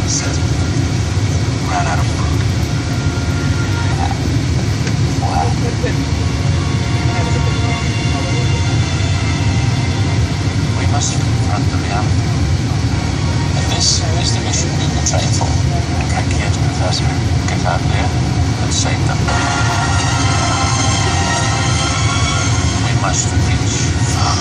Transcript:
said. Ran out of food. Wow. We must confront the reality. And this is the mission we were trained for. Drink it, Professor. Get out there and save them. We must reach far.